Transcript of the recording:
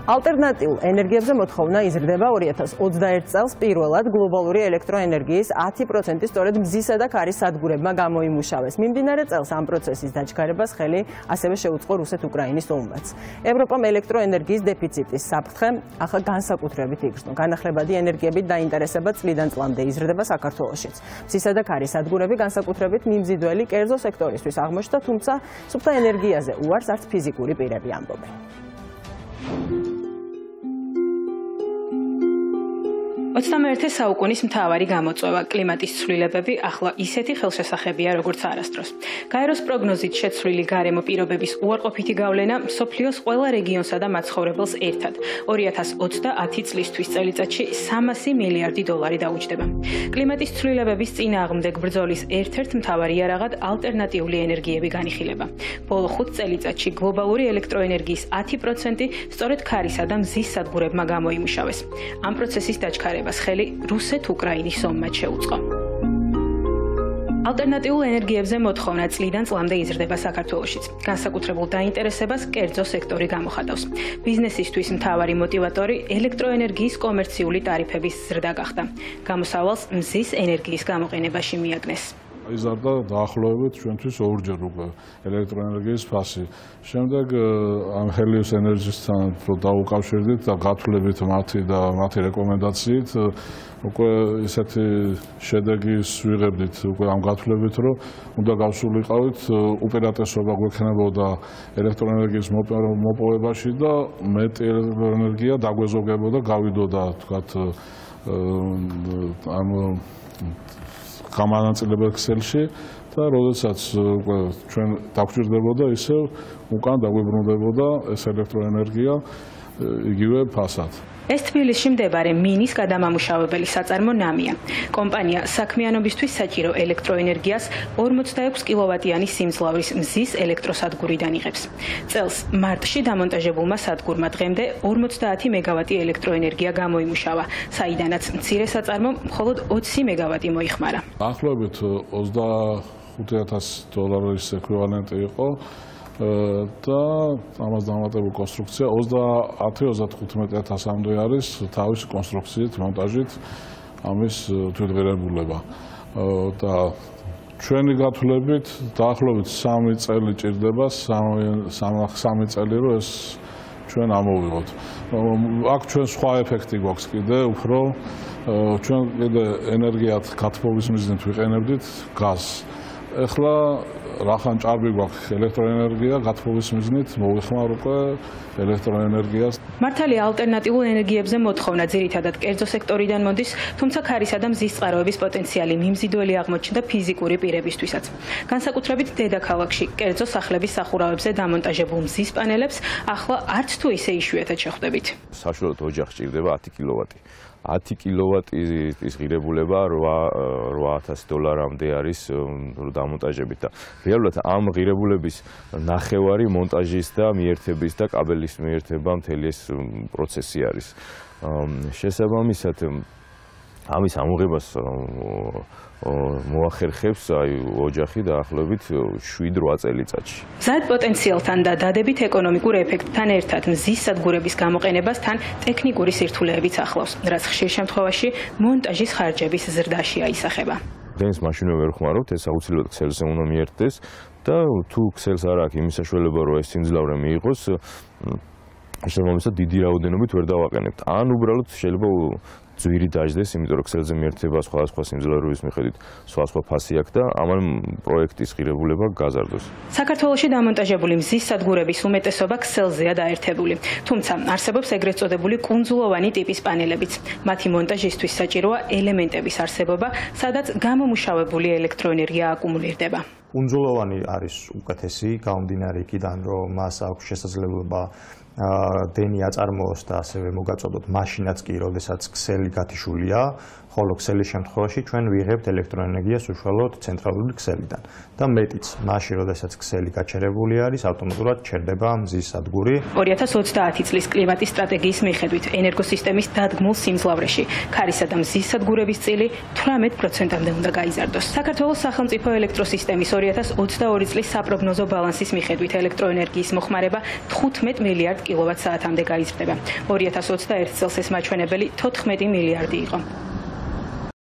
ალტერნატიულ ენერგიებზე მოთხოვნა იზრდება 2021 წელს პირველად გლობალური ელექტროენერგიის 10% სწორედ მზისა და ქარის სადგურებმა გამოიმუშავეს. მიმდინარე წელს ამ პროცესის დაჩქარებას ხელი ასევე შეუწყო რუსეთ-უკრაინის ომმაც. ევროპამ ელექტროენერგიის დეფიციტის საფრთხე ახლა განსაკუთრებით იგრძნო. განახლებადი ენერგიებით დაინტერესება წლიდან წლამდე იზრდება საქართველოშიც. მზისა და ქარის სადგურები განსაკუთრებით მიმზიდველი კერძო სექტორისთვის აღმოჩნდა, თუმცა სუფთა ენერგიაზე უარს არც ფიზიკური პირები ამბობენ. ოცდამეერთე საუკუნის მთავარი გამოწვევა კლიმატის ცვლილებები ახლა ისეთი ხელშესახებია, როგორც არასდროს. გაეროს პროგნოზით შეცვლილი გარემო პირობების უარყოფითი გავლენა მსოფლიოს ყველა რეგიონსა და მაცხოვრებელს ერთად 2030 წლისთვის წელიწადში 300 მილიარდი დოლარი დაუჯდება. კლიმატის ცვლილებების წინააღმდეგ ბრძოლის ერთ-ერთ მთავარ იარაღად ალტერნატიული ენერგიები განიხილება. ბოლო 5 წელიწადში გლობალური ელექტროენერგიის 10% სწორედ ქარისა და მზის სადგურებმა გამოიმუშავეს. ამ პროცესის დაჩქარებას ხელი რუსეთ-უკრაინის ომმაც შეუწყო. ალტერნატიულ ენერგიებზე მოთხოვნა წლიდან წლამდე იზრდება საქართველოშიც. განსაკუთრებულ დაინტერესებას კერძო სექტორი გამოხატავს. ბიზნესისთვის მთავარი მოტივატორი ელექტროენერგიის კომერციული ტარიფების ზრდა გახდა. გამოსავალს მზის ენერგიის გამოყენებაში მიაგნეს. იზარდა დაახლოებით ჩვენთვის ორჯერ უკვე ელექტროენერგიის ფასი. შემდეგ ამ ჰელიოს ენერგიასთან დაუკავშირდით და გათვლებით მათი რეკომენდაციით უკვე ისეთი შედეგის ვიღებდით უკვე ამ გათვლებით, რომ უნდა გავსულიყავით უპირატესობა გვექნებოდა ელექტროენერგიის მოპოვებაში და მეტი ელექტროენერგია დაგვეზოგებოდა, გავიდოდა თქვათ ამ გამანაწილებელ ქსელში და როდესაც ჩვენ დაგვჭირდებოდა ისევ უკან დაგვიბრუნდებოდა ეს ელექტროენერგია იგივე ფასად. ეს თბილისში მდებარე მინის გადამამუშავებელი საწარმო ნამია. კომპანია საქმიანობისთვის საჭირო ელექტროენერგიას 46 კილოვატიანი სიმძლავრის მზის ელექტროსადგურიდან იღებს. წელს მარტში დამონტაჟებულმა სადგურმა დღემდე 50 მეგავატი ელექტროენერგია გამოიმუშავა, საიდანაც მცირე საწარმომ მხოლოდ 20 მეგავატი მოიხმარა. დაახლოებით $25,000 ეკვივალენტი იყო და ამას დამატებულ კონსტრუქცია 30-35,000-მდე არის თავისი კონსტრუქციით, მონტაჟით ამის თვითღირებულება. და ჩვენი გათვლებით დაახლოებით 3 წელი ჭირდება, 3 წელი რომ ეს ჩვენ ამოვიღოთ. აქ ჩვენ სხვა ეფექტი გვაქვს კიდე, უფრო ჩვენ კიდე ენერგიათ გათბობის მიზნით ვიყენებდით გაზს. ეხლა რახან ჭარბი გვაქვს ელექტროენერგია გათბობის მიზნით მოვიხმარ უკვე ელექტროენერგიას. მართალია ალტერნატიულ ენერგიებზე მოთხოვნა ძირითადად კერძო სექტორიდან მოდის, თუმცა ქარისა და მზის წყაროების პოტენციალი მიმზიდველი აღმოჩნდა ფიზიკური პირებისთვისაც. განსაკუთრებით დედაქალაქში კერძო სახლების სახურავებზე დამონტაჟებულ მზის პანელებს ახლა არც თუ ისე იშვიათად შეხვდებით. საშუალოდ ოჯახს ჭირდება 10 კილოვატი. 10 კილოვატის ღირებულება $8,000-მდე არის დამონტაჟებით და რეალურად ამ ღირებულების ნახევარი მონტაჟის და მიერთების და კაბელის მიერთება მთელი ეს პროცესი არის. შესაბამისად ამის ამოღებას მოახერხებს ოჯახი დაახლოებით 7-8 წელიწადში. მზარდ პოტენციალთან და დადებით ეკონომიკურ ეფექტთან ერთად მზის სადგურების გამოყენებასთან ტექნიკური სირთულეებიც ახლავს, რაც ხშირ შემთხვევაში მონტაჟის ხარჯების ზრდაში აისახება. დღეს მაშინვე ვერ ხმარობთ, ეს აუცილებლად ქსელზე უნდა მიერთდეს და თუ ქსელს არ აქვს იმის საშუალება, რომ ეს სიმძლავრე მიიღოს, შესაბამისად დიდი რაოდენობით ვერ დავაყენებთ. ან უბრალოდ შეიძლება ძვირი დაждდეს, იმიტომ რომ ქსელზე მიერთება სხვადასხვა სიმძლავრეების მიხედვით სხვადასხვა ფასი აქვს და ამან პროექტის ღირებულება გაზარდოს. საქართველოში დამონტაჟებული მზის სადგურების უმეტესობა ქსელზეა დაერთებული. თუმცა არსებობს ეგრეთ წოდებული კუნძულოვანი ტიპის პანელებიც. მათი მონტაჟისთვის საჭიროა ელემენტების არსებობა, სადაც გამომუშავებული ელექტროენერგია აკუმულირდება. კუნძულოვანი არის უკეთესი, გამომდინარე იქიდან, რომ მას აქვს შესაძლებლობა დენი აწარმოოს და ასევე მოგაწოდოთ მაშინაც კი, როდესაც ქსელი გათიშულია, ხოლო ქსელის შემთხვევაში ჩვენ ვიღებთ ელექტროენერგიას უშუალოდ ცენტრალური ქსელიდან. და მეტიც, მაშინ, როდესაც ქსელი გაჩერებული არის, ავტომატურად ჩერდება მზის სადგური. 2030 წლის კლიმატის სტრატეგიის მიხედვით ენერგოსისტემის დადგმულ სიმძლავრეში ქარისა და მზის სადგურების წილი 18%-მდე უნდა გაიზარდოს. საქართველოს სახელმწიფო ელექტროსისტემის 2022 წლის საპროგნოზო ბალანსის მიხედვით ელექტროენერგიის მოხმარება 15 მილიარდ კილოვატ-საათამდე გაიზრდება. 2021 წელს ეს მაჩვენებელი 14 მილიარდი იყო.